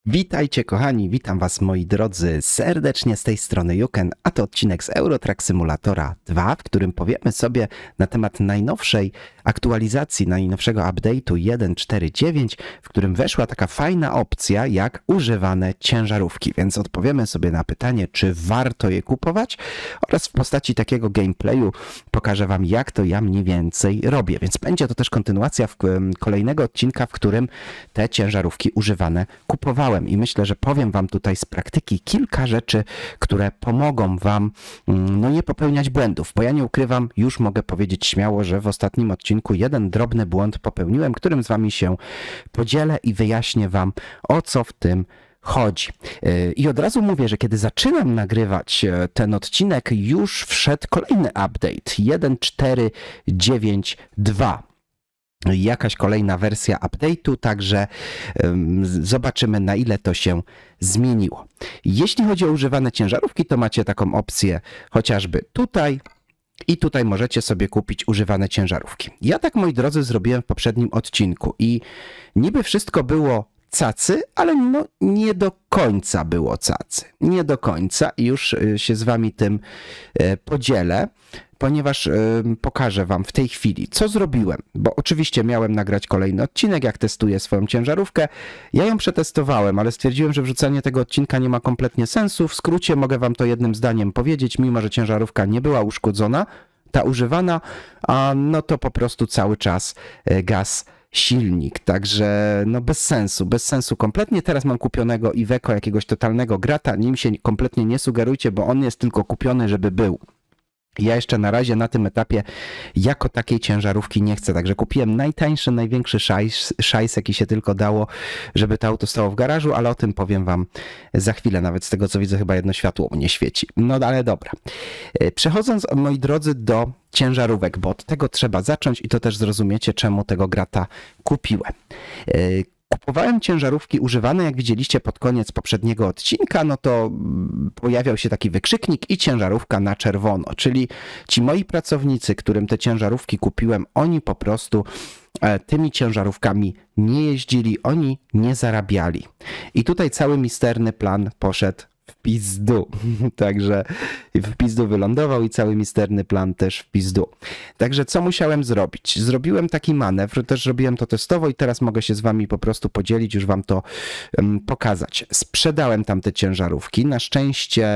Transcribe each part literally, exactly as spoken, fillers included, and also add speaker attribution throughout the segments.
Speaker 1: Witajcie kochani, witam was moi drodzy serdecznie z tej strony Juken, a to odcinek z Eurotrack Simulatora dwa, w którym powiemy sobie na temat najnowszej aktualizacji, najnowszego update'u jeden cztery dziewięć, w którym weszła taka fajna opcja jak używane ciężarówki, więc odpowiemy sobie na pytanie, czy warto je kupować oraz w postaci takiego gameplayu pokażę wam, jak to ja mniej więcej robię, więc będzie to też kontynuacja w kolejnego odcinka, w którym te ciężarówki używane kupowałem. I myślę, że powiem wam tutaj z praktyki kilka rzeczy, które pomogą wam no, nie popełniać błędów, bo ja nie ukrywam, już mogę powiedzieć śmiało, że w ostatnim odcinku jeden drobny błąd popełniłem, którym z wami się podzielę i wyjaśnię wam, o co w tym chodzi. I od razu mówię, że kiedy zaczynam nagrywać ten odcinek, już wszedł kolejny update jeden cztery dziewięć dwa. Jakaś kolejna wersja update'u, także um, zobaczymy, na ile to się zmieniło. Jeśli chodzi o używane ciężarówki, to macie taką opcję chociażby tutaj i tutaj możecie sobie kupić używane ciężarówki. Ja tak, moi drodzy, zrobiłem w poprzednim odcinku i niby wszystko było cacy, ale no nie do końca było cacy. Nie do końca i już się z wami tym podzielę, ponieważ pokażę wam w tej chwili, co zrobiłem, bo oczywiście miałem nagrać kolejny odcinek, jak testuję swoją ciężarówkę. Ja ją przetestowałem, ale stwierdziłem, że wrzucenie tego odcinka nie ma kompletnie sensu. W skrócie mogę wam to jednym zdaniem powiedzieć, mimo że ciężarówka nie była uszkodzona, ta używana, a no to po prostu cały czas gaz silnik, także no bez sensu, bez sensu kompletnie. Teraz mam kupionego Iveco, jakiegoś totalnego grata, nim się kompletnie nie sugerujcie, bo on jest tylko kupiony, żeby był. Ja jeszcze na razie na tym etapie jako takiej ciężarówki nie chcę, także kupiłem najtańszy, największy szajs, szajs, jaki się tylko dało, żeby to auto stało w garażu, ale o tym powiem wam za chwilę, nawet z tego co widzę chyba jedno światło mnie świeci. No ale dobra. Przechodząc, moi drodzy, do ciężarówek, bo od tego trzeba zacząć i to też zrozumiecie, czemu tego grata kupiłem. Kupowałem ciężarówki używane, jak widzieliście pod koniec poprzedniego odcinka, no to pojawiał się taki wykrzyknik i ciężarówka na czerwono, czyli ci moi pracownicy, którym te ciężarówki kupiłem, oni po prostu tymi ciężarówkami nie jeździli, oni nie zarabiali. I tutaj cały misterny plan poszedł w pizdu, także w pizdu wylądował i cały misterny plan też w pizdu. Także co musiałem zrobić? Zrobiłem taki manewr, też robiłem to testowo i teraz mogę się z wami po prostu podzielić, już wam to um, pokazać. Sprzedałem tam te ciężarówki, na szczęście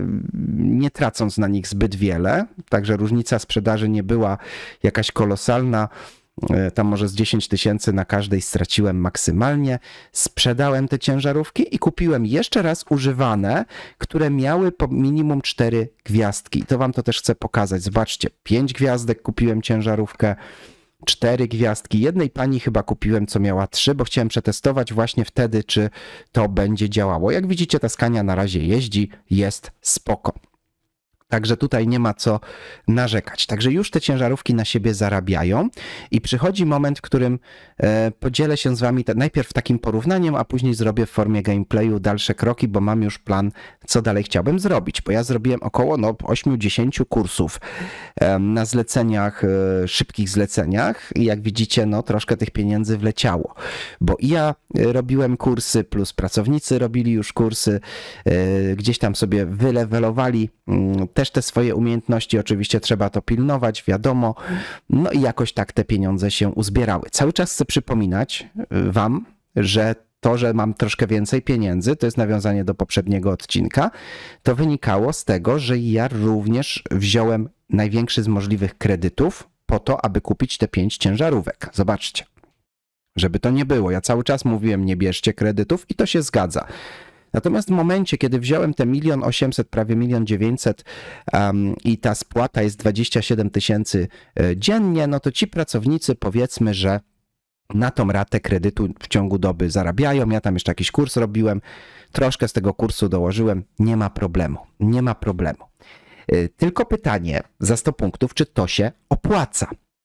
Speaker 1: nie tracąc na nich zbyt wiele, także różnica sprzedaży nie była jakaś kolosalna. Tam może z dziesięć tysięcy na każdej straciłem maksymalnie. Sprzedałem te ciężarówki i kupiłem jeszcze raz używane, które miały po minimum cztery gwiazdki. To wam to też chcę pokazać. Zobaczcie, pięć gwiazdek kupiłem ciężarówkę, cztery gwiazdki. Jednej pani chyba kupiłem, co miała trzy, bo chciałem przetestować właśnie wtedy, czy to będzie działało. Jak widzicie, ta Scania na razie jeździ, jest spoko. Także tutaj nie ma co narzekać. Także już te ciężarówki na siebie zarabiają i przychodzi moment, w którym e, podzielę się z wami te, najpierw takim porównaniem, a później zrobię w formie gameplayu dalsze kroki, bo mam już plan, co dalej chciałbym zrobić. Bo ja zrobiłem około no, osiem do dziesięciu kursów e, na zleceniach, e, szybkich zleceniach i jak widzicie, no troszkę tych pieniędzy wleciało. Bo i ja robiłem kursy, plus pracownicy robili już kursy, e, gdzieś tam sobie wylewelowali też te swoje umiejętności, oczywiście trzeba to pilnować, wiadomo, no i jakoś tak te pieniądze się uzbierały. Cały czas chcę przypominać wam, że to, że mam troszkę więcej pieniędzy, to jest nawiązanie do poprzedniego odcinka, to wynikało z tego, że ja również wziąłem największy z możliwych kredytów po to, aby kupić te pięć ciężarówek. Zobaczcie, żeby to nie było. Ja cały czas mówiłem, nie bierzcie kredytów i to się zgadza. Natomiast w momencie, kiedy wziąłem te milion osiemset, prawie milion dziewięćset um, i ta spłata jest dwadzieścia siedem tysięcy dziennie, no to ci pracownicy, powiedzmy, że na tą ratę kredytu w ciągu doby zarabiają. Ja tam jeszcze jakiś kurs robiłem, troszkę z tego kursu dołożyłem, nie ma problemu, nie ma problemu. Tylko pytanie za sto punktów, czy to się opłaca?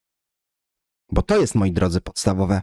Speaker 1: Bo to jest, moi drodzy, podstawowe,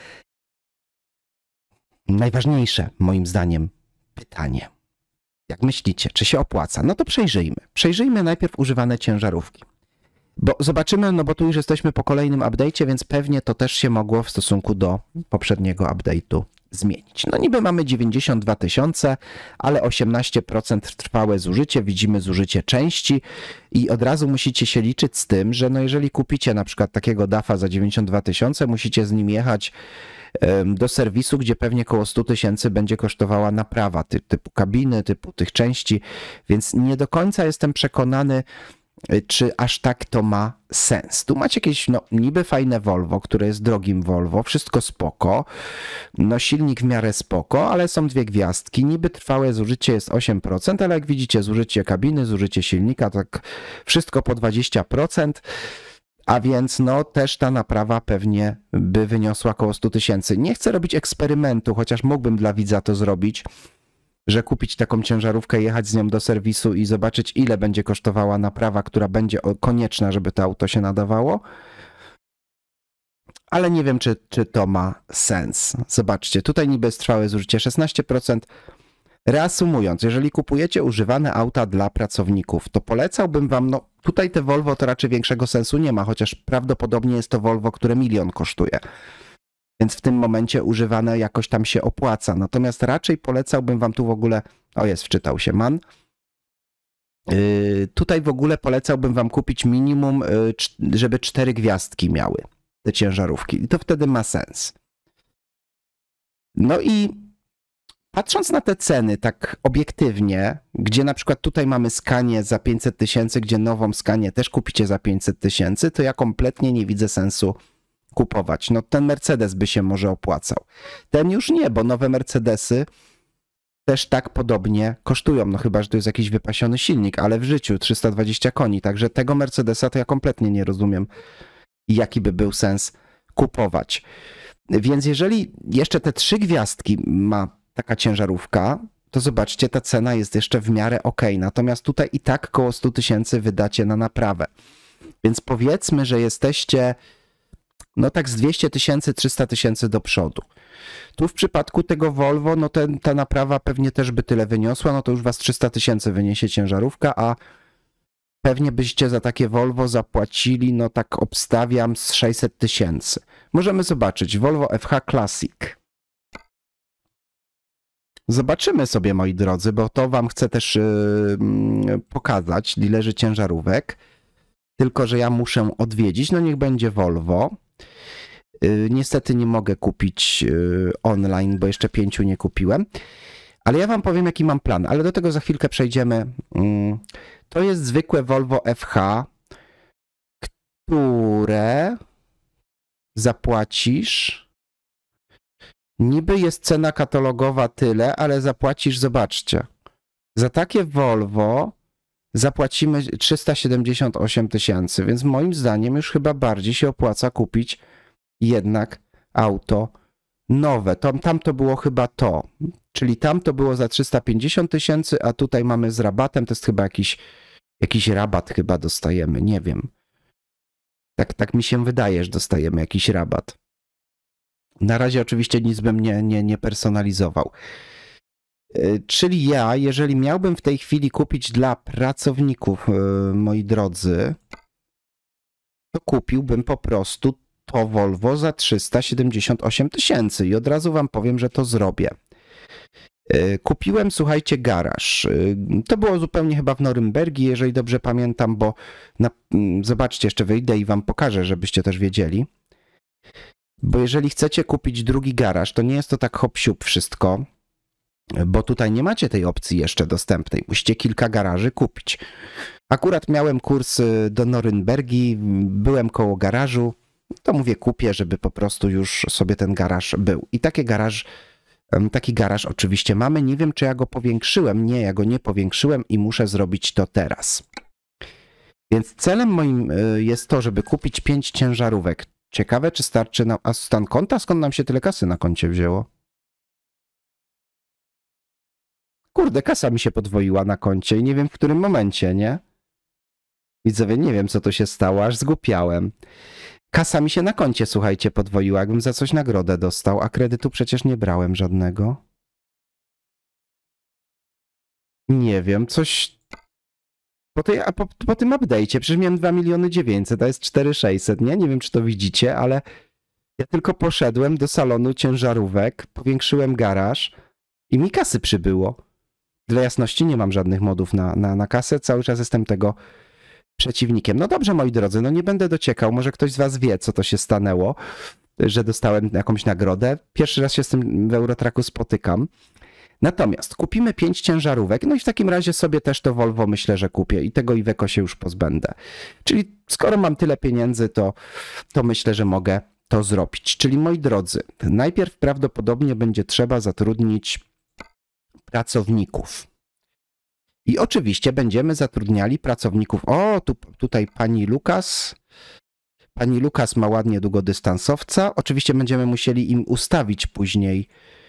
Speaker 1: najważniejsze moim zdaniem pytanie. Jak myślicie, czy się opłaca? No to przejrzyjmy. Przejrzyjmy najpierw używane ciężarówki. Bo zobaczymy, no bo tu już jesteśmy po kolejnym update'cie, więc pewnie to też się mogło w stosunku do poprzedniego update'u zmienić. No niby mamy dziewięćdziesiąt dwa tysiące, ale osiemnaście procent trwałe zużycie, widzimy zużycie części i od razu musicie się liczyć z tym, że no jeżeli kupicie na przykład takiego dafa za dziewięćdziesiąt dwa tysiące, musicie z nim jechać do serwisu, gdzie pewnie koło sto tysięcy będzie kosztowała naprawa ty, typu kabiny, typu tych części, więc nie do końca jestem przekonany, czy aż tak to ma sens. Tu macie jakieś no, niby fajne Volvo, które jest drogim Volvo, wszystko spoko, no silnik w miarę spoko, ale są dwie gwiazdki, niby trwałe zużycie jest osiem procent, ale jak widzicie zużycie kabiny, zużycie silnika, tak wszystko po dwadzieścia procent, a więc no też ta naprawa pewnie by wyniosła około sto tysięcy. Nie chcę robić eksperymentu, chociaż mógłbym dla widza to zrobić, że kupić taką ciężarówkę, jechać z nią do serwisu i zobaczyć, ile będzie kosztowała naprawa, która będzie konieczna, żeby to auto się nadawało. Ale nie wiem, czy, czy to ma sens. Zobaczcie, tutaj niby jest trwałe zużycie szesnaście procent. Reasumując, jeżeli kupujecie używane auta dla pracowników, to polecałbym wam, no tutaj te Volvo to raczej większego sensu nie ma, chociaż prawdopodobnie jest to Volvo, które milion kosztuje. Więc w tym momencie używane jakoś tam się opłaca. Natomiast raczej polecałbym wam tu w ogóle, o jest, wczytał się man. Yy, tutaj w ogóle polecałbym wam kupić minimum, yy, żeby cztery gwiazdki miały te ciężarówki. I to wtedy ma sens. No i patrząc na te ceny tak obiektywnie, gdzie na przykład tutaj mamy Scanię za pięćset tysięcy, gdzie nową Scanię też kupicie za pięćset tysięcy, to ja kompletnie nie widzę sensu kupować. No ten Mercedes by się może opłacał. Ten już nie, bo nowe Mercedesy też tak podobnie kosztują, no chyba, że to jest jakiś wypasiony silnik, ale w życiu trzysta dwadzieścia koni, także tego Mercedesa to ja kompletnie nie rozumiem, jaki by był sens kupować. Więc jeżeli jeszcze te trzy gwiazdki ma taka ciężarówka, to zobaczcie, ta cena jest jeszcze w miarę ok, natomiast tutaj i tak koło sto tysięcy wydacie na naprawę. Więc powiedzmy, że jesteście no tak z dwieście tysięcy, trzysta tysięcy do przodu. Tu w przypadku tego Volvo, no ten, ta naprawa pewnie też by tyle wyniosła, no to już was trzysta tysięcy wyniesie ciężarówka, a pewnie byście za takie Volvo zapłacili, no tak obstawiam, z sześćset tysięcy. Możemy zobaczyć, Volvo F H Classic. Zobaczymy sobie, moi drodzy, bo to wam chcę też yy, pokazać, dilerzy ciężarówek. Tylko że ja muszę odwiedzić, no niech będzie Volvo. Yy, niestety nie mogę kupić yy, online, bo jeszcze pięciu nie kupiłem. Ale ja wam powiem, jaki mam plan, ale do tego za chwilkę przejdziemy. Yy, to jest zwykłe Volvo F H, które zapłacisz. Niby jest cena katalogowa tyle, ale zapłacisz, zobaczcie, za takie Volvo zapłacimy trzysta siedemdziesiąt osiem tysięcy, więc moim zdaniem już chyba bardziej się opłaca kupić jednak auto nowe. Tam, tam to było chyba to, czyli tam to było za trzysta pięćdziesiąt tysięcy, a tutaj mamy z rabatem, to jest chyba jakiś, jakiś rabat chyba dostajemy, nie wiem. Tak, tak mi się wydaje, że dostajemy jakiś rabat. Na razie oczywiście nic bym nie, nie, nie personalizował. Czyli ja, jeżeli miałbym w tej chwili kupić dla pracowników, moi drodzy, to kupiłbym po prostu to Volvo za trzysta siedemdziesiąt osiem tysięcy i od razu wam powiem, że to zrobię. Kupiłem, słuchajcie, garaż. To było zupełnie chyba w Norymbergi, jeżeli dobrze pamiętam, bo na, zobaczcie, jeszcze wyjdę i wam pokażę, żebyście też wiedzieli. Bo jeżeli chcecie kupić drugi garaż, to nie jest to tak hop-siup wszystko, bo tutaj nie macie tej opcji jeszcze dostępnej. Musicie kilka garaży kupić. Akurat miałem kurs do Norymbergi, byłem koło garażu, to mówię kupię, żeby po prostu już sobie ten garaż był. I taki garaż, taki garaż oczywiście mamy. Nie wiem, czy ja go powiększyłem. Nie, ja go nie powiększyłem i muszę zrobić to teraz. Więc celem moim jest to, żeby kupić pięć ciężarówek. Ciekawe, czy starczy nam... A stan konta? Skąd nam się tyle kasy na koncie wzięło? Kurde, kasa mi się podwoiła na koncie i nie wiem w którym momencie, nie? Widzowie, nie wiem co to się stało, aż zgłupiałem. Kasa mi się na koncie, słuchajcie, podwoiła, jakbym za coś nagrodę dostał, a kredytu przecież nie brałem żadnego. Nie wiem, coś... Po, tej, po, po tym update'cie, przecież miałem dwa miliony dziewięćset, a jest cztery tysiące sześćset, nie? Nie wiem, czy to widzicie, ale Ja tylko poszedłem do salonu ciężarówek, powiększyłem garaż i mi kasy przybyło. Dla jasności nie mam żadnych modów na, na, na kasę, cały czas jestem tego przeciwnikiem. No dobrze, moi drodzy, no nie będę dociekał, może ktoś z was wie, co to się stanęło, że dostałem jakąś nagrodę. Pierwszy raz się z tym w Eurotraku spotykam. Natomiast kupimy pięć ciężarówek, no i w takim razie sobie też to Volvo myślę, że kupię i tego Iveco się już pozbędę. Czyli skoro mam tyle pieniędzy, to, to myślę, że mogę to zrobić. Czyli moi drodzy, najpierw prawdopodobnie będzie trzeba zatrudnić pracowników. I oczywiście będziemy zatrudniali pracowników. O, tu, tutaj pani Lukas. Pani Lukas ma ładnie długodystansowca. Oczywiście będziemy musieli im ustawić później.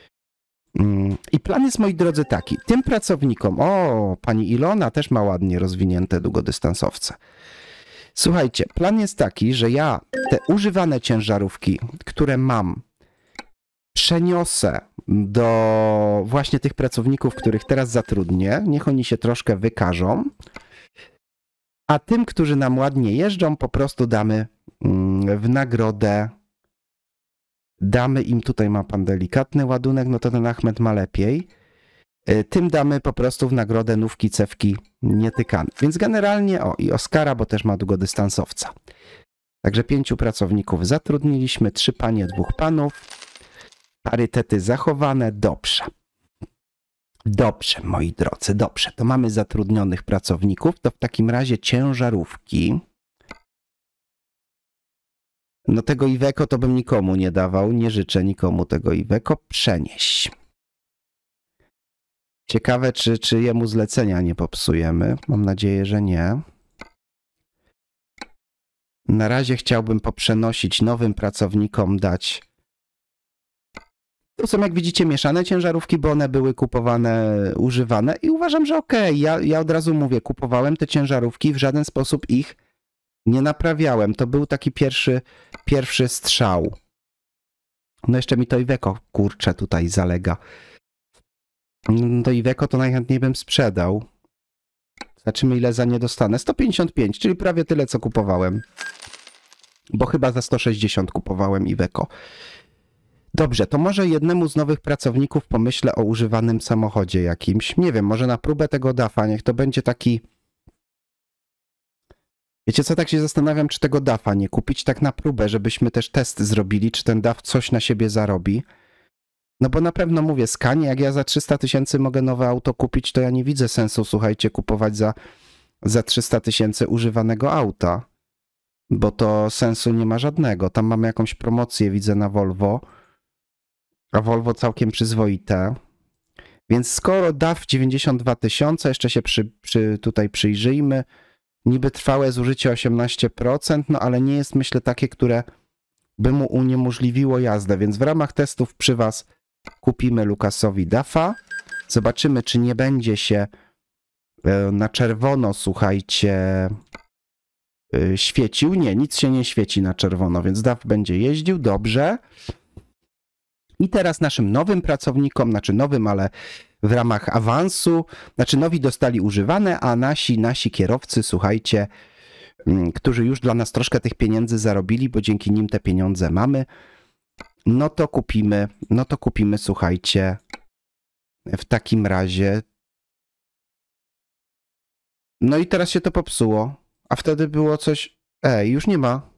Speaker 1: I plan jest, moi drodzy, taki. Tym pracownikom, o, pani Ilona też ma ładnie rozwinięte długodystansowce. Słuchajcie, plan jest taki, że ja te używane ciężarówki, które mam, przeniosę do właśnie tych pracowników, których teraz zatrudnię. Niech oni się troszkę wykażą. A tym, którzy nam ładnie jeżdżą, po prostu damy w nagrodę. Damy im, tutaj ma pan delikatny ładunek, no to ten Achmed ma lepiej. Tym damy po prostu w nagrodę nówki, cewki nietykane. Więc generalnie, o i Oskara, bo też ma długodystansowca. Także pięciu pracowników zatrudniliśmy, trzy panie, dwóch panów. Parytety zachowane, dobrze. Dobrze, moi drodzy, dobrze. To mamy zatrudnionych pracowników, to w takim razie ciężarówki. No tego Iveco to bym nikomu nie dawał, nie życzę nikomu tego Iveco. Przenieś. Ciekawe, czy, czy jemu zlecenia nie popsujemy. Mam nadzieję, że nie. Na razie chciałbym poprzenosić nowym pracownikom, dać. To są, jak widzicie, mieszane ciężarówki, bo one były kupowane, używane i uważam, że okej. Okay. Ja, ja od razu mówię, kupowałem te ciężarówki, w żaden sposób ich nie naprawiałem. To był taki pierwszy, pierwszy strzał. No jeszcze mi to Iveco, kurczę, tutaj zalega. To Iveco to najchętniej bym sprzedał. Zobaczymy, ile za nie dostanę. sto pięćdziesiąt pięć, czyli prawie tyle, co kupowałem. Bo chyba za sto sześćdziesiąt kupowałem Iveco. Dobrze, to może jednemu z nowych pracowników pomyślę o używanym samochodzie jakimś. Nie wiem, może na próbę tego dafa, niech to będzie taki... Wiecie co, tak się zastanawiam, czy tego dafa nie kupić tak na próbę, żebyśmy też test zrobili, czy ten daf coś na siebie zarobi. No bo na pewno mówię, Skanie, jak ja za trzysta tysięcy mogę nowe auto kupić, to ja nie widzę sensu, słuchajcie, kupować za, za trzysta tysięcy używanego auta. Bo to sensu nie ma żadnego. Tam mamy jakąś promocję, widzę, na Volvo. A Volvo całkiem przyzwoite. Więc skoro daf dziewięćdziesiąt dwa tysiące, jeszcze się przy, przy, tutaj przyjrzyjmy. Niby trwałe zużycie osiemnaście procent, no ale nie jest, myślę, takie, które by mu uniemożliwiło jazdę. Więc w ramach testów przy was kupimy Lukasowi dafa. Zobaczymy, czy nie będzie się na czerwono, słuchajcie, świecił. Nie, nic się nie świeci na czerwono, więc daf będzie jeździł. Dobrze. I teraz naszym nowym pracownikom, znaczy nowym, ale w ramach awansu, znaczy nowi dostali używane, a nasi, nasi kierowcy, słuchajcie, którzy już dla nas troszkę tych pieniędzy zarobili, bo dzięki nim te pieniądze mamy, no to kupimy, no to kupimy, słuchajcie, w takim razie. No i teraz się to popsuło, a wtedy było coś, ej, już nie ma.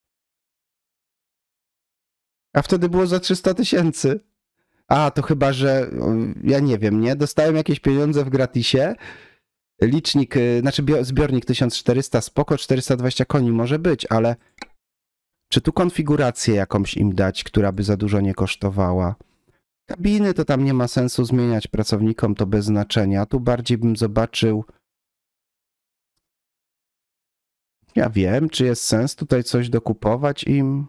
Speaker 1: A wtedy było za trzysta tysięcy. A, to chyba, że ja nie wiem, nie? Dostałem jakieś pieniądze w gratisie. Licznik, znaczy zbiornik tysiąc czterysta, spoko, czterysta dwadzieścia koni może być, ale czy tu konfigurację jakąś im dać, która by za dużo nie kosztowała? Kabiny to tam nie ma sensu zmieniać pracownikom, to bez znaczenia. Tu bardziej bym zobaczył. Ja wiem, czy jest sens tutaj coś dokupować im.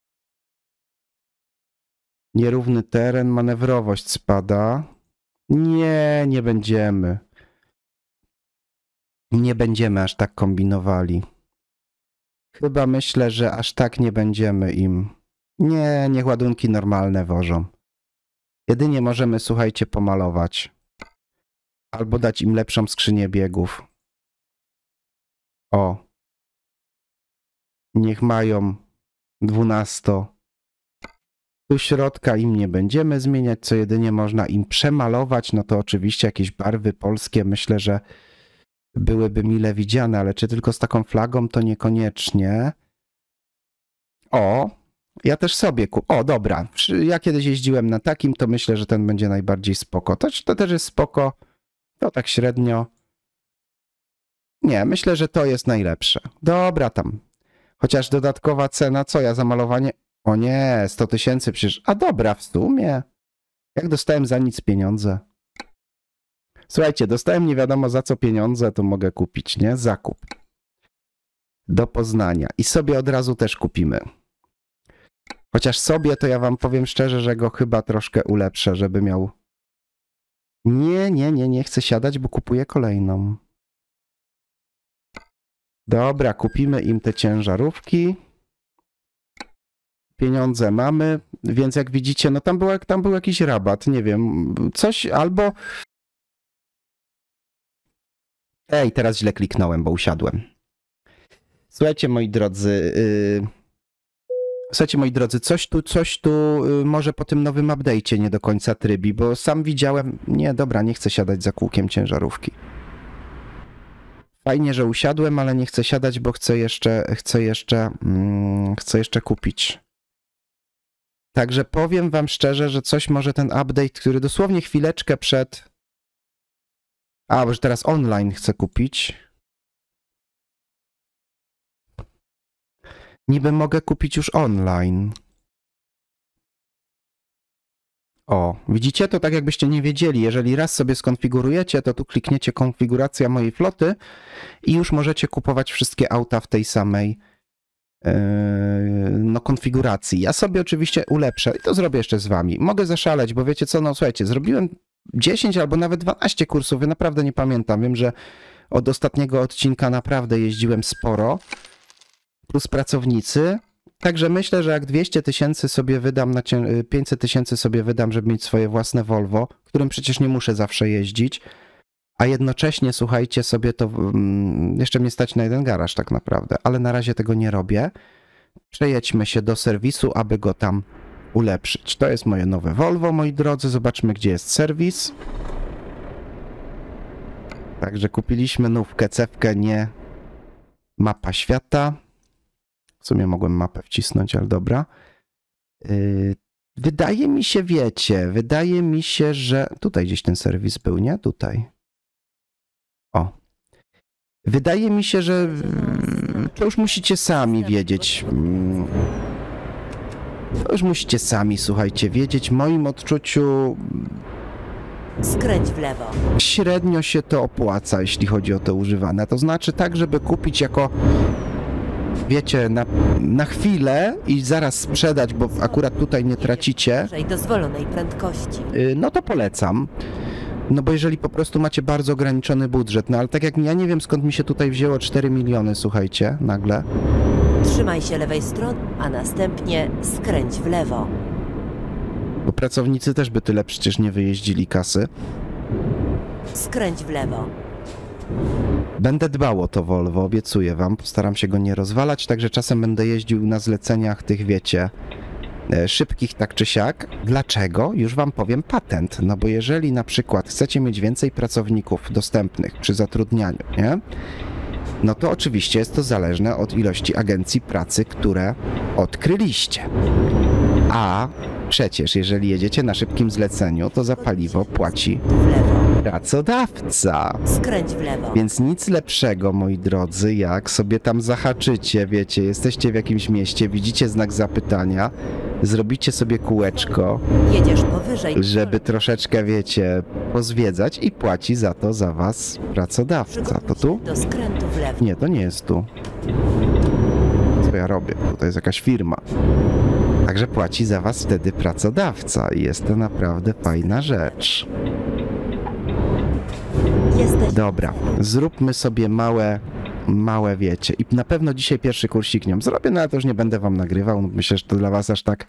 Speaker 1: Nierówny teren, manewrowość spada. Nie, nie będziemy. Nie będziemy aż tak kombinowali. Chyba myślę, że aż tak nie będziemy im. Nie, niech ładunki normalne wożą. Jedynie możemy, słuchajcie, pomalować. Albo dać im lepszą skrzynię biegów. O. Niech mają dwunasto Tu środka im nie będziemy zmieniać, co jedynie można im przemalować, no to oczywiście jakieś barwy polskie myślę, że byłyby mile widziane, ale czy tylko z taką flagą, to niekoniecznie. O, ja też sobie kup. O, dobra, ja kiedyś jeździłem na takim, to myślę, że ten będzie najbardziej spoko. To, to też jest spoko, to tak średnio. Nie, myślę, że to jest najlepsze. Dobra tam. Chociaż dodatkowa cena, co ja za malowanie? O nie, sto tysięcy przecież. A dobra, w sumie. Jak dostałem za nic pieniądze. Słuchajcie, dostałem nie wiadomo za co pieniądze, to mogę kupić, nie? Zakup. Do Poznania. I sobie od razu też kupimy. Chociaż sobie to ja wam powiem szczerze, że go chyba troszkę ulepszę, żeby miał... Nie, nie, nie, nie chcę siadać, bo kupuję kolejną. Dobra, kupimy im te ciężarówki. Pieniądze mamy, więc jak widzicie, no tam był, tam był jakiś rabat, nie wiem, coś albo... Ej, teraz źle kliknąłem, bo usiadłem. Słuchajcie, moi drodzy, yy... słuchajcie, moi drodzy, coś tu, coś tu yy, może po tym nowym update'cie nie do końca trybi, bo sam widziałem... Nie, dobra, nie chcę siadać za kółkiem ciężarówki. Fajnie, że usiadłem, ale nie chcę siadać, bo chcę jeszcze, chcę jeszcze, mm, chcę jeszcze kupić. Także powiem wam szczerze, że coś może ten update, który dosłownie chwileczkę przed... A, bo że teraz online chcę kupić. Niby mogę kupić już online. O, widzicie? To tak jakbyście nie wiedzieli. Jeżeli raz sobie skonfigurujecie, to tu klikniecie konfiguracja mojej floty i już możecie kupować wszystkie auta w tej samej yy, no, konfiguracji. Ja sobie oczywiście ulepszę i to zrobię jeszcze z wami. Mogę zaszaleć, bo wiecie co, no słuchajcie, zrobiłem dziesięć albo nawet dwanaście kursów, ja naprawdę nie pamiętam. Wiem, że od ostatniego odcinka naprawdę jeździłem sporo, plus pracownicy. Także myślę, że jak dwieście tysięcy sobie wydam, na pięćset tysięcy sobie wydam, żeby mieć swoje własne Volvo, którym przecież nie muszę zawsze jeździć, a jednocześnie, słuchajcie, sobie to, jeszcze mnie stać na jeden garaż tak naprawdę, ale na razie tego nie robię. Przejedźmy się do serwisu, aby go tam ulepszyć. To jest moje nowe Volvo, moi drodzy, zobaczmy, gdzie jest serwis. Także kupiliśmy nówkę, cewkę, nie mapa świata. W sumie mogłem mapę wcisnąć, ale dobra. Yy, wydaje mi się, wiecie, wydaje mi się, że... Tutaj gdzieś ten serwis był, nie? Tutaj. O. Wydaje mi się, że to już musicie sami wiedzieć. To już musicie sami, słuchajcie, wiedzieć. W moim odczuciu...
Speaker 2: Skręć w lewo.
Speaker 1: Średnio się to opłaca, jeśli chodzi o to używane. To znaczy tak, żeby kupić jako... Wiecie, na, na chwilę i zaraz sprzedać, bo akurat tutaj nie tracicie,
Speaker 2: dozwolonej prędkości.
Speaker 1: No to polecam. No bo jeżeli po prostu macie bardzo ograniczony budżet, no ale tak jak ja nie wiem skąd mi się tutaj wzięło cztery miliony, słuchajcie, nagle.
Speaker 2: Trzymaj się lewej strony, a następnie skręć w lewo.
Speaker 1: Bo pracownicy też by tyle przecież nie wyjeździli kasy.
Speaker 2: Skręć w lewo.
Speaker 1: Będę dbał o to Volvo, obiecuję wam, postaram się go nie rozwalać, także czasem będę jeździł na zleceniach tych, wiecie, szybkich tak czy siak. Dlaczego? Już wam powiem patent, no bo jeżeli na przykład chcecie mieć więcej pracowników dostępnych przy zatrudnianiu, nie? No to oczywiście jest to zależne od ilości agencji pracy, które odkryliście. A przecież jeżeli jedziecie na szybkim zleceniu, to za paliwo płaci pracodawca.
Speaker 2: Skręć w lewo.
Speaker 1: Więc nic lepszego, moi drodzy, jak sobie tam zahaczycie, wiecie, jesteście w jakimś mieście, widzicie znak zapytania, zrobicie sobie kółeczko,
Speaker 2: jedziesz powyżej,
Speaker 1: żeby troszeczkę, wiecie, pozwiedzać i płaci za to za was pracodawca. To tu?
Speaker 2: Do skrętu w lewo.
Speaker 1: Nie, to nie jest tu. Co ja robię? Tutaj jest jakaś firma. Także płaci za was wtedy pracodawca i jest to naprawdę fajna rzecz.
Speaker 2: Jesteś...
Speaker 1: Dobra, zróbmy sobie małe, małe wiecie. I na pewno dzisiaj pierwszy kursik nią zrobię, no ale to już nie będę wam nagrywał. No myślę, że to dla was aż tak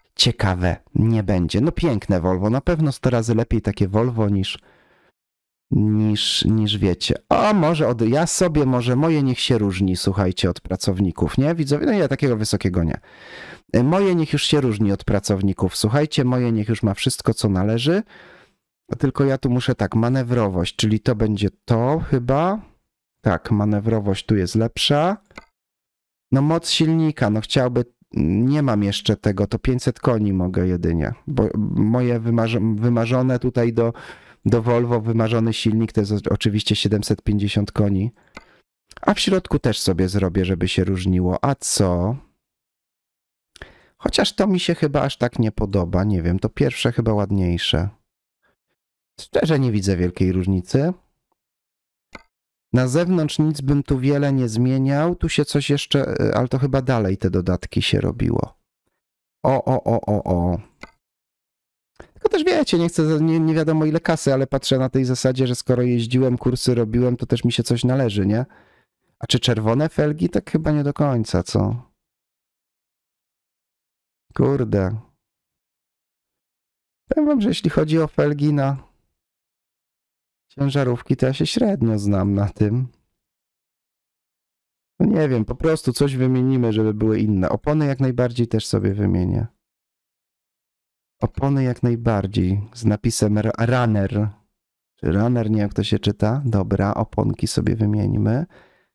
Speaker 1: ciekawe nie będzie. No piękne Volvo, na pewno sto razy lepiej takie Volvo niż, niż, niż wiecie. O, może od, ja sobie, może moje niech się różni, słuchajcie, od pracowników, nie? Widzowie, no ja takiego wysokiego nie. Moje niech już się różni od pracowników. Słuchajcie, moje niech już ma wszystko, co należy. Tylko ja tu muszę tak, manewrowość, czyli to będzie to chyba. Tak, manewrowość tu jest lepsza. No moc silnika, no chciałby, nie mam jeszcze tego, to pięćset koni mogę jedynie, bo moje wymarz wymarzone tutaj do, do Volvo, wymarzony silnik to jest oczywiście siedemset pięćdziesiąt koni. A w środku też sobie zrobię, żeby się różniło. A co? Chociaż to mi się chyba aż tak nie podoba, nie wiem, to pierwsze chyba ładniejsze. Szczerze nie widzę wielkiej różnicy. Na zewnątrz nic bym tu wiele nie zmieniał. Tu się coś jeszcze, ale to chyba dalej te dodatki się robiło. O, o, o, o, o. Tylko też wiecie, nie chcę, nie, nie wiadomo ile kasy, ale patrzę na tej zasadzie, że skoro jeździłem, kursy robiłem, to też mi się coś należy, nie? A czy czerwone felgi? Tak chyba nie do końca, co? Kurde. Powiem wam, że jeśli chodzi o felgi na ciężarówki, to ja się średnio znam na tym. No nie wiem, po prostu coś wymienimy, żeby były inne. Opony jak najbardziej też sobie wymienię. Opony jak najbardziej z napisem runner. Czy runner, nie wiem jak to się czyta. Dobra, oponki sobie wymieńmy.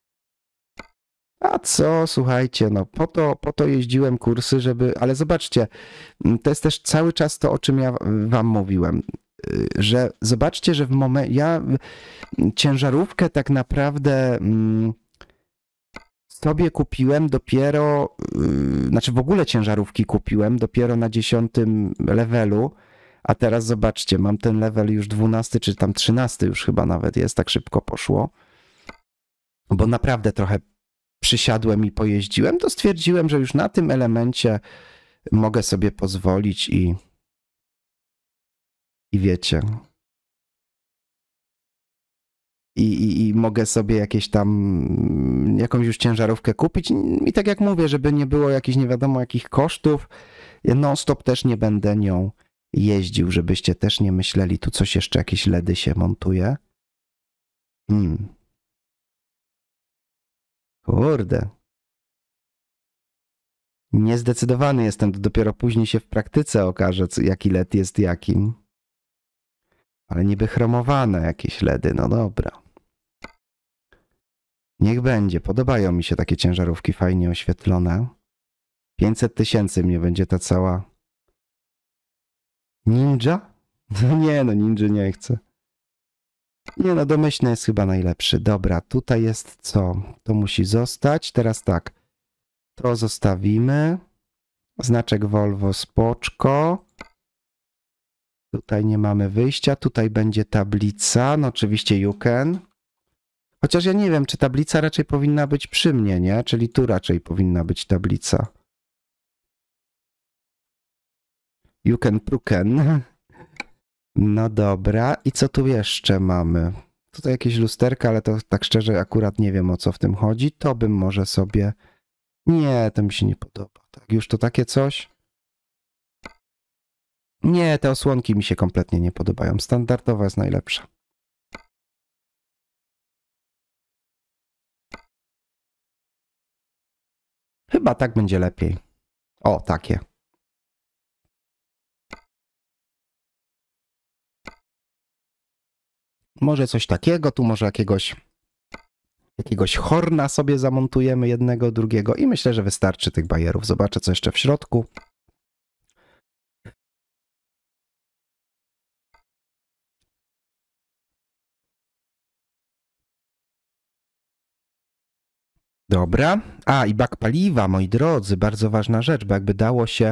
Speaker 1: A co, słuchajcie, no po to, po to jeździłem kursy, żeby... Ale zobaczcie, to jest też cały czas to, o czym ja wam mówiłem. Że zobaczcie, że w momencie... Ja ciężarówkę tak naprawdę mm, sobie kupiłem dopiero... Yy, znaczy w ogóle ciężarówki kupiłem dopiero na dziesiątym levelu, a teraz zobaczcie, mam ten level już dwunasty, czy tam trzynasty już chyba nawet jest, tak szybko poszło. Bo naprawdę trochę przysiadłem i pojeździłem, to stwierdziłem, że już na tym elemencie mogę sobie pozwolić i i wiecie i, i, i mogę sobie jakieś tam jakąś już ciężarówkę kupić i tak jak mówię, żeby nie było jakichś nie wiadomo jakich kosztów, non stop też nie będę nią jeździł, żebyście też nie myśleli, tu coś jeszcze jakieś ledy się montuje. Hmm. Kurde. Niezdecydowany jestem, to dopiero później się w praktyce okaże, jaki L E D jest jakim. Ale niby chromowane jakieś ledy, no dobra. Niech będzie, podobają mi się takie ciężarówki fajnie oświetlone. pięćset tysięcy mnie będzie ta cała... Ninja? No nie, no ninja nie chcę. Nie no, domyślny jest chyba najlepszy. Dobra, tutaj jest co? To musi zostać. Teraz tak. To zostawimy. Znaczek Volvo spoczko. Tutaj nie mamy wyjścia. Tutaj będzie tablica. No oczywiście you can. Chociaż ja nie wiem, czy tablica raczej powinna być przy mnie, nie? Czyli tu raczej powinna być tablica. You can, pruken. No dobra. I co tu jeszcze mamy? Tutaj jakieś lusterka, ale to tak szczerze akurat nie wiem, o co w tym chodzi. To bym może sobie... Nie, to mi się nie podoba. Tak, już to takie coś? Nie, te osłonki mi się kompletnie nie podobają. Standardowa jest najlepsza. Chyba tak będzie lepiej. O, takie. Może coś takiego, tu może jakiegoś jakiegoś horna sobie zamontujemy jednego, drugiego i myślę, że wystarczy tych bajerów. Zobaczę, co jeszcze w środku. Dobra. A, i bak paliwa, moi drodzy, bardzo ważna rzecz, bo jakby dało się...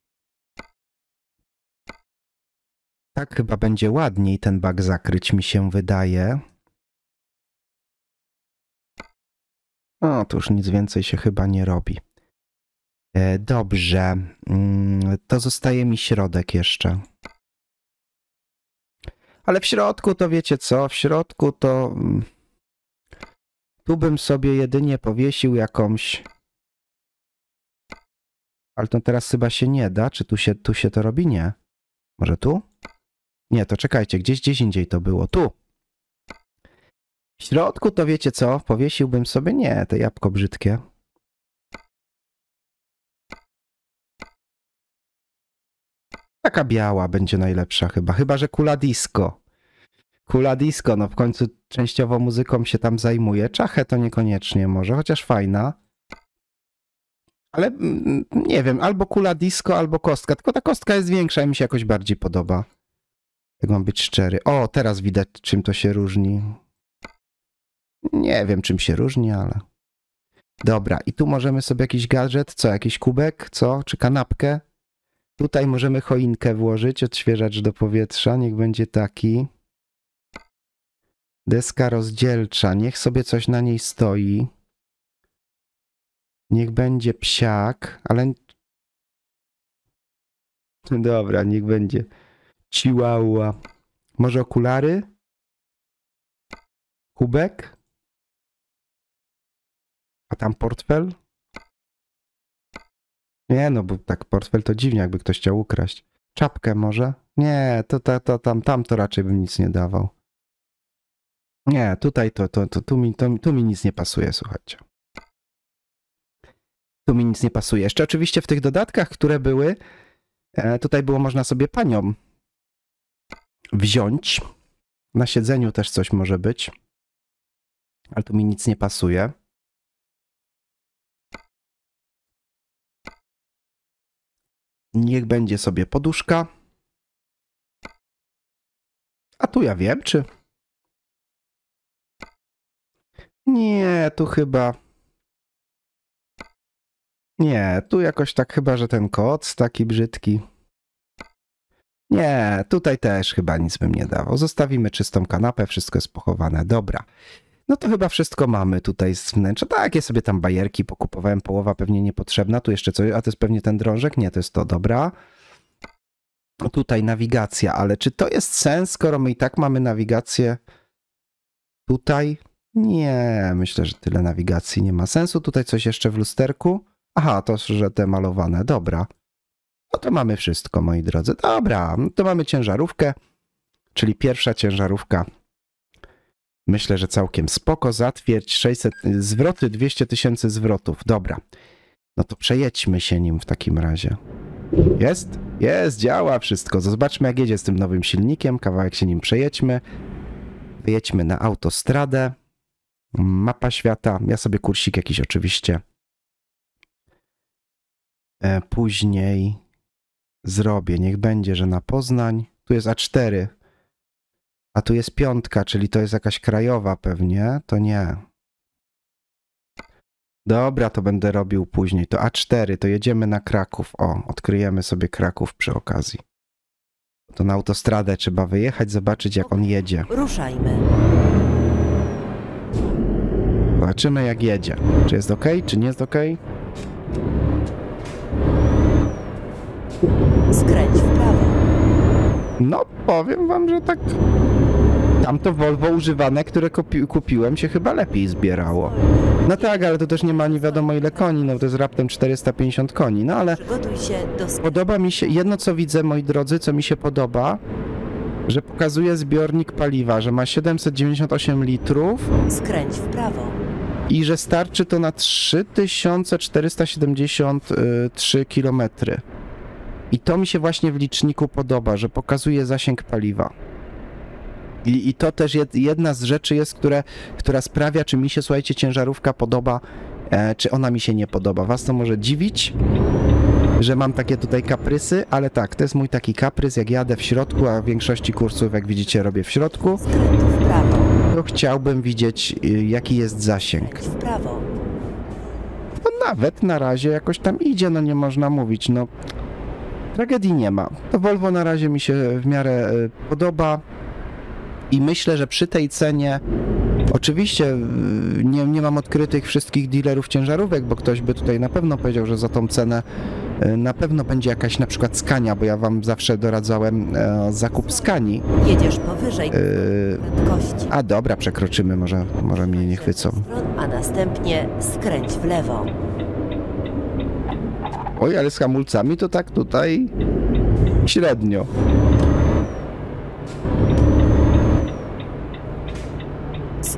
Speaker 1: Tak chyba będzie ładniej ten bak zakryć, mi się wydaje. O, tu już nic więcej się chyba nie robi. E, dobrze. To zostaje mi środek jeszcze. Ale w środku to wiecie co? W środku to... Tu bym sobie jedynie powiesił jakąś... Ale to teraz chyba się nie da. Czy tu się, tu się to robi? Nie. Może tu? Nie, to czekajcie. Gdzieś, gdzieś indziej to było. Tu. W środku to wiecie co? Powiesiłbym sobie... Nie, to jabłko brzydkie. Taka biała będzie najlepsza chyba. Chyba, że kula disco. Kula disco, no w końcu częściowo muzyką się tam zajmuje. Czachę to niekoniecznie może, chociaż fajna. Ale mm, nie wiem, albo kula disco, albo kostka. Tylko ta kostka jest większa i mi się jakoś bardziej podoba. Jak mam być szczery. O, teraz widać, czym to się różni. Nie wiem, czym się różni, ale... Dobra, i tu możemy sobie jakiś gadżet, co, jakiś kubek, co, czy kanapkę? Tutaj możemy choinkę włożyć, odświeżacz do powietrza, niech będzie taki. Deska rozdzielcza, niech sobie coś na niej stoi. Niech będzie psiak, ale... Dobra, niech będzie chihuahua. Może okulary? Kubek? A tam portfel? Nie, no bo tak portfel to dziwnie, jakby ktoś chciał ukraść. Czapkę może? Nie, to, to, to tam, tam to raczej bym nic nie dawał. Nie, tutaj to, to, to tu, mi, to tu mi nic nie pasuje, słuchajcie. Tu mi nic nie pasuje. Jeszcze oczywiście w tych dodatkach, które były, e, tutaj było można sobie panią wziąć. Na siedzeniu też coś może być. Ale tu mi nic nie pasuje. Niech będzie sobie poduszka. A tu ja wiem, czy... Nie, tu chyba... Nie, tu jakoś tak chyba, że ten koc taki brzydki. Nie, tutaj też chyba nic bym nie dawał. Zostawimy czystą kanapę, wszystko jest pochowane. Dobra. No to chyba wszystko mamy tutaj z wnętrza. Takie sobie tam bajerki pokupowałem, połowa pewnie niepotrzebna. Tu jeszcze coś, a to jest pewnie ten drążek? Nie, to jest to, dobra. Tutaj nawigacja, ale czy to jest sens, skoro my i tak mamy nawigację tutaj? Nie, myślę, że tyle nawigacji nie ma sensu. Tutaj coś jeszcze w lusterku? Aha, to, że te malowane, dobra. No to mamy wszystko, moi drodzy. Dobra, to mamy ciężarówkę, czyli pierwsza ciężarówka. Myślę, że całkiem spoko. Zatwierdź sześćset, zwroty dwieście tysięcy zwrotów. Dobra. No to przejedźmy się nim w takim razie. Jest? Jest, działa wszystko. Zobaczmy, jak jedzie z tym nowym silnikiem. Kawałek się nim przejedźmy. Wyjedźmy na autostradę. Mapa świata. Ja sobie kursik jakiś oczywiście e, później zrobię. Niech będzie, że na Poznań. Tu jest A cztery. A tu jest piątka, czyli to jest jakaś krajowa pewnie. To nie. Dobra, to będę robił później. To A cztery, to jedziemy na Kraków. O, odkryjemy sobie Kraków przy okazji. To na autostradę trzeba wyjechać, zobaczyć jak on jedzie.
Speaker 2: Ruszajmy.
Speaker 1: Zobaczymy jak jedzie. Czy jest ok, czy nie jest ok?
Speaker 2: Skręć w prawo.
Speaker 1: No, powiem wam, że tak... Tamto Volvo używane, które kupi kupiłem, się chyba lepiej zbierało. No tak, ale to też nie ma nie wiadomo ile koni, no to jest raptem czterysta pięćdziesiąt koni, no ale...
Speaker 2: Przygotuj się do...
Speaker 1: Podoba mi się, jedno co widzę, moi drodzy, co mi się podoba, że pokazuje zbiornik paliwa, że ma siedemset dziewięćdziesiąt osiem litrów.
Speaker 2: Skręć w prawo.
Speaker 1: I że starczy to na trzy tysiące czterysta siedemdziesiąt trzy kilometry. I to mi się właśnie w liczniku podoba, że pokazuje zasięg paliwa. I, i to też jed, jedna z rzeczy jest, które, która sprawia, czy mi się, słuchajcie, ciężarówka podoba, e, czy ona mi się nie podoba. Was to może dziwić, że mam takie tutaj kaprysy, ale tak, to jest mój taki kaprys, jak jadę w środku, a w większości kursów, jak widzicie, robię w środku.
Speaker 2: Skręć w prawo.
Speaker 1: To chciałbym widzieć, jaki jest zasięg.
Speaker 2: Skręć w prawo.
Speaker 1: No nawet na razie jakoś tam idzie, no nie można mówić, no tragedii nie ma. To Volvo na razie mi się w miarę podoba i myślę, że przy tej cenie, oczywiście nie, nie mam odkrytych wszystkich dealerów ciężarówek, bo ktoś by tutaj na pewno powiedział, że za tą cenę na pewno będzie jakaś na przykład Scania, bo ja wam zawsze doradzałem e, zakup Scanii.
Speaker 2: Jedziesz powyżej
Speaker 1: E,
Speaker 2: prędkości.
Speaker 1: a dobra, przekroczymy, może, może mnie nie chwycą.
Speaker 2: A następnie skręć w lewo.
Speaker 1: Oj, ale z hamulcami to tak tutaj średnio.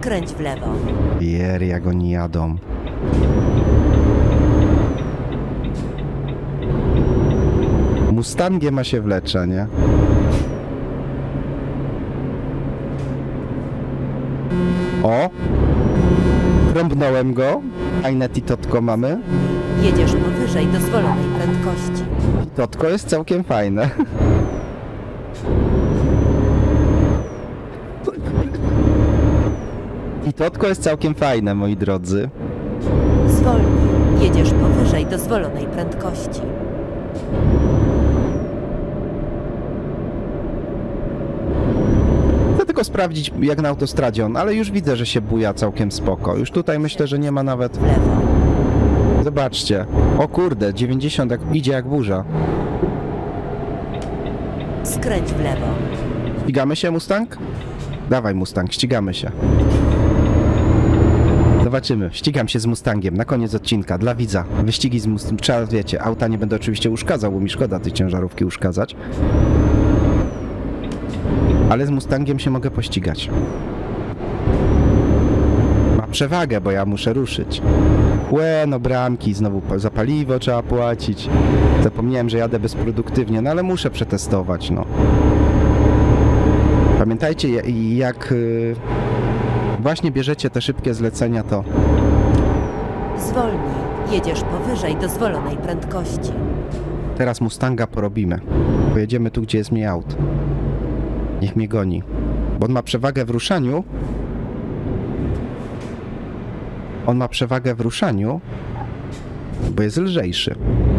Speaker 2: Skręć w lewo.
Speaker 1: Jer, jak oni jadą. Mustangiem ma się wlecza, nie? O! Trąbnąłem go. Fajne titotko mamy.
Speaker 2: Jedziesz powyżej dozwolonej prędkości.
Speaker 1: Titotko jest całkiem fajne. Titotko jest całkiem fajne, moi drodzy.
Speaker 2: Zwolnij. Jedziesz powyżej dozwolonej prędkości.
Speaker 1: Chcę tylko sprawdzić, jak na autostradzie on, ale już widzę, że się buja całkiem spoko. Już tutaj myślę, że nie ma nawet...
Speaker 2: W lewo.
Speaker 1: Zobaczcie. O kurde, dziewięćdziesiąt jak, idzie jak burza.
Speaker 2: Skręć w lewo.
Speaker 1: Ścigamy się, Mustang? Dawaj, Mustang, ścigamy się. Zobaczymy. Ścigam się z Mustangiem na koniec odcinka dla widza. Wyścigi z Mustangiem. Trzeba, wiecie, auta nie będę oczywiście uszkadzał, bo mi szkoda tej ciężarówki uszkadzać. Ale z Mustangiem się mogę pościgać. Ma przewagę, bo ja muszę ruszyć. Łe, no bramki, znowu za paliwo trzeba płacić. Zapomniałem, że jadę bezproduktywnie, no ale muszę przetestować, no. Pamiętajcie, jak y, właśnie bierzecie te szybkie zlecenia, to...
Speaker 2: Zwolnij. Jedziesz powyżej dozwolonej prędkości.
Speaker 1: Teraz Mustanga porobimy. Pojedziemy tu, gdzie jest mniej aut. Niech mnie goni. Bo on ma przewagę w ruszaniu. On ma przewagę w ruszaniu, bo jest lżejszy.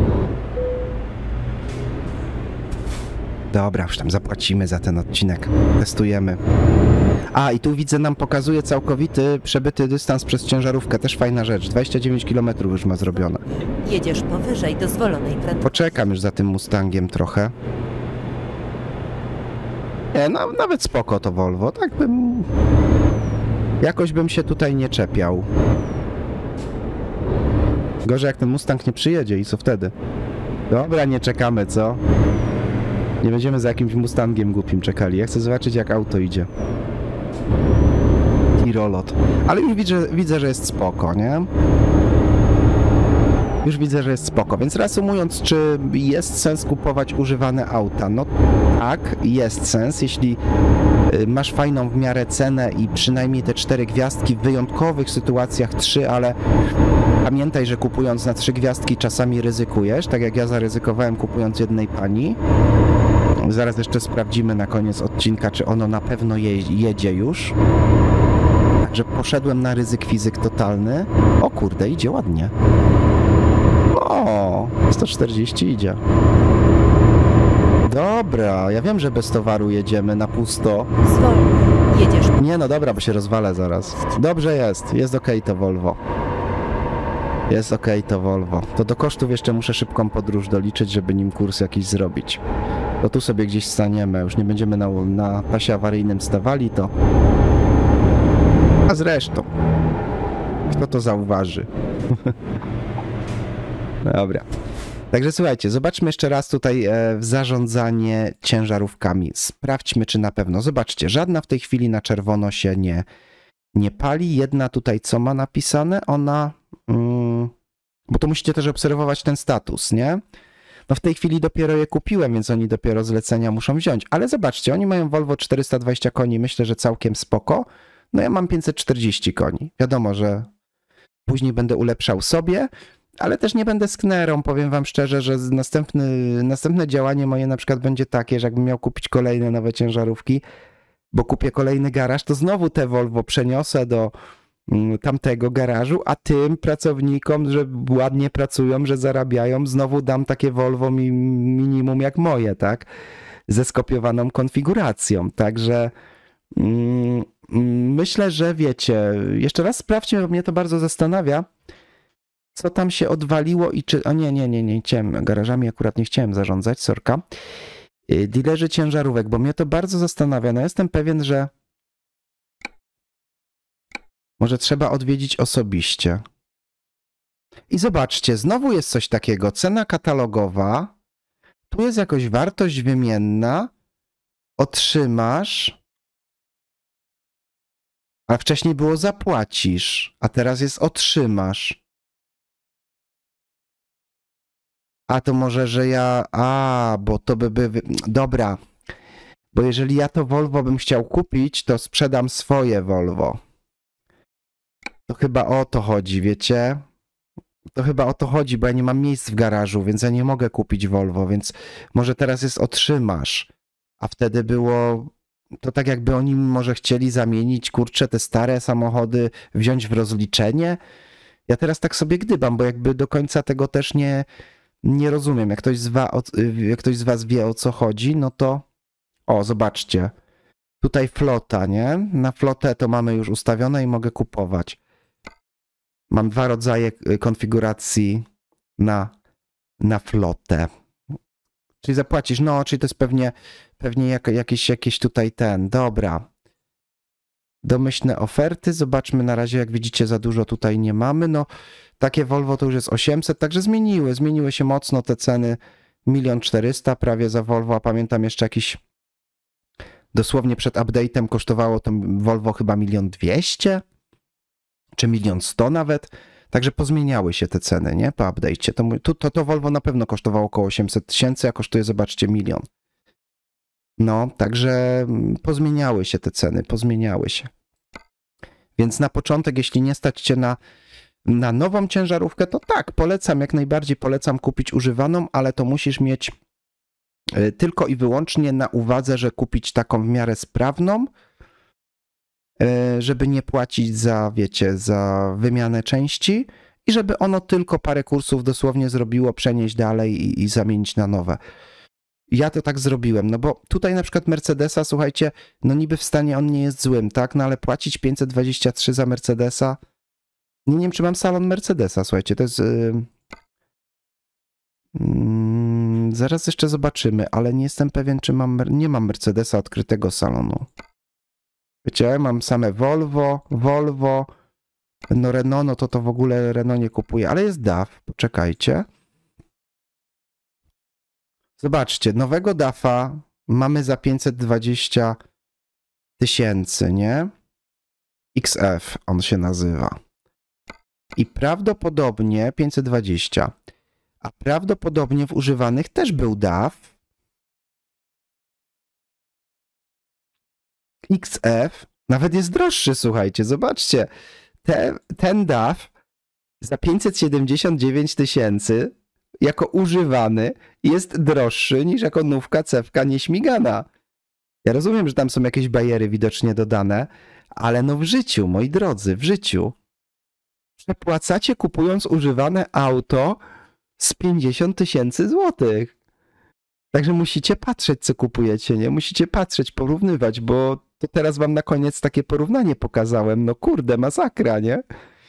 Speaker 1: Dobra, już tam zapłacimy za ten odcinek. Testujemy. A, i tu widzę, nam pokazuje całkowity przebyty dystans przez ciężarówkę. Też fajna rzecz. dwadzieścia dziewięć kilometrów już ma zrobione.
Speaker 2: Jedziesz powyżej dozwolonej prędkości.
Speaker 1: Poczekam już za tym Mustangiem trochę. Nie, no, nawet spoko to Volvo. Tak bym... Jakoś bym się tutaj nie czepiał. Gorzej jak ten Mustang nie przyjedzie i co wtedy? Dobra, nie czekamy, co? Nie będziemy za jakimś Mustangiem głupim czekali. Ja chcę zobaczyć, jak auto idzie. Tirolot. Ale już widzę, widzę, że jest spoko, nie? Już widzę, że jest spoko. Więc reasumując, czy jest sens kupować używane auta? No tak, jest sens, jeśli masz fajną w miarę cenę i przynajmniej te cztery gwiazdki, w wyjątkowych sytuacjach trzy, ale pamiętaj, że kupując na trzy gwiazdki czasami ryzykujesz, tak jak ja zaryzykowałem kupując jednej pani. Zaraz jeszcze sprawdzimy na koniec odcinka, czy ono na pewno je, jedzie już. Także poszedłem na ryzyk fizyk totalny. O kurde, idzie ładnie. O, sto czterdzieści idzie. Dobra, ja wiem, że bez towaru jedziemy na pusto.
Speaker 2: Zwolnij. Jedziesz.
Speaker 1: Nie no dobra, bo się rozwalę zaraz. Dobrze jest, jest okej to Volvo. Jest okej to Volvo. To do kosztów jeszcze muszę szybką podróż doliczyć, żeby nim kurs jakiś zrobić. To tu sobie gdzieś staniemy, już nie będziemy na, na pasie awaryjnym stawali, to... A zresztą, kto to zauważy? Dobra. Także słuchajcie, zobaczmy jeszcze raz tutaj e, zarządzanie ciężarówkami. Sprawdźmy, czy na pewno. Zobaczcie, żadna w tej chwili na czerwono się nie, nie pali. Jedna tutaj, co ma napisane? Ona... Mm, bo to musicie też obserwować ten status, nie? No w tej chwili dopiero je kupiłem, więc oni dopiero zlecenia muszą wziąć. Ale zobaczcie, oni mają Volvo czterysta dwadzieścia koni, myślę, że całkiem spoko. No ja mam pięćset czterdzieści koni. Wiadomo, że później będę ulepszał sobie, ale też nie będę sknerą. Powiem wam szczerze, że następny, następne działanie moje na przykład będzie takie, że jakbym miał kupić kolejne nowe ciężarówki, bo kupię kolejny garaż, to znowu te Volvo przeniosę do tamtego garażu, a tym pracownikom, że ładnie pracują, że zarabiają, znowu dam takie Volvo mi, minimum jak moje, tak? Ze skopiowaną konfiguracją. Także mm, myślę, że wiecie, jeszcze raz sprawdźcie, bo mnie to bardzo zastanawia, co tam się odwaliło i czy... A nie, nie, nie, nie chciałem, garażami akurat nie chciałem zarządzać, sorka. Dilerzy ciężarówek, bo mnie to bardzo zastanawia. No jestem pewien, że może trzeba odwiedzić osobiście. I zobaczcie, znowu jest coś takiego, cena katalogowa, tu jest jakoś wartość wymienna, otrzymasz A wcześniej było zapłacisz, a teraz jest otrzymasz. A to może, że ja... A, bo to by... by... Dobra. Bo jeżeli ja to Volvo bym chciał kupić, to sprzedam swoje Volvo. To chyba o to chodzi, wiecie? To chyba o to chodzi, bo ja nie mam miejsc w garażu, więc ja nie mogę kupić Volvo, więc może teraz jest otrzymasz. A wtedy było... To tak jakby oni może chcieli zamienić, kurczę, te stare samochody, wziąć w rozliczenie. Ja teraz tak sobie gdybam, bo jakby do końca tego też nie, nie rozumiem. Jak ktoś, z wa, jak ktoś z was wie, o co chodzi, no to... O, zobaczcie. Tutaj flota, nie? Na flotę to mamy już ustawione i mogę kupować. Mam dwa rodzaje konfiguracji na, na flotę. Czyli zapłacisz, no, czyli to jest pewnie, pewnie jak, jakieś, jakieś tutaj ten, dobra. Domyślne oferty, zobaczmy na razie, jak widzicie, za dużo tutaj nie mamy, no, takie Volvo to już jest osiemset, także zmieniły, zmieniły się mocno te ceny, milion czterysta prawie za Volvo, a pamiętam jeszcze jakiś, dosłownie przed update'em kosztowało to Volvo chyba milion dwieście, czy milion sto nawet. Także pozmieniały się te ceny, nie? Po update'cie. To, to, to Volvo na pewno kosztowało około osiemset tysięcy, a kosztuje, zobaczcie, milion. No, także pozmieniały się te ceny, pozmieniały się. Więc na początek, jeśli nie stać cię na, na nową ciężarówkę, to tak, polecam, jak najbardziej polecam kupić używaną, ale to musisz mieć tylko i wyłącznie na uwadze, że kupić taką w miarę sprawną, żeby nie płacić za, wiecie, za wymianę części i żeby ono tylko parę kursów dosłownie zrobiło, przenieść dalej i, i zamienić na nowe. Ja to tak zrobiłem, no bo tutaj na przykład Mercedesa, słuchajcie, no niby w stanie on nie jest złym, tak, no ale płacić pięćset dwadzieścia trzy za Mercedesa, nie, nie wiem, czy mam salon Mercedesa, słuchajcie, to jest... Yy... Hmm, zaraz jeszcze zobaczymy, ale nie jestem pewien, czy mam... Nie mam Mercedesa odkrytego salonu. Wiecie, mam same Volvo, Volvo, no Renault, no to to w ogóle Renault nie kupuję, ale jest D A F, poczekajcie. Zobaczcie, nowego D A F a mamy za pięćset dwadzieścia tysięcy, nie? X F on się nazywa. I prawdopodobnie pięćset dwadzieścia, a prawdopodobnie w używanych też był D A F. X F nawet jest droższy, słuchajcie, zobaczcie, Te, ten D A F za pięćset siedemdziesiąt dziewięć tysięcy jako używany jest droższy niż jako nówka, cewka nieśmigana. Ja rozumiem, że tam są jakieś bariery widocznie dodane, ale no w życiu, moi drodzy, w życiu przepłacacie kupując używane auto z pięćdziesiąt tysięcy złotych. Także musicie patrzeć, co kupujecie, nie? Musicie patrzeć, porównywać, bo to teraz wam na koniec takie porównanie pokazałem. No kurde, masakra, nie?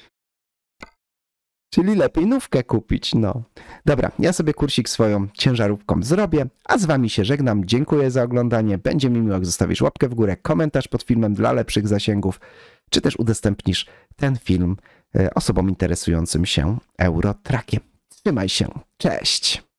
Speaker 1: Czyli lepiej nówkę kupić, no. Dobra, ja sobie kursik swoją ciężarówką zrobię, a z wami się żegnam. Dziękuję za oglądanie. Będzie mi miło, jak zostawisz łapkę w górę, komentarz pod filmem dla lepszych zasięgów, czy też udostępnisz ten film osobom interesującym się Eurotrackiem. Trzymaj się, cześć!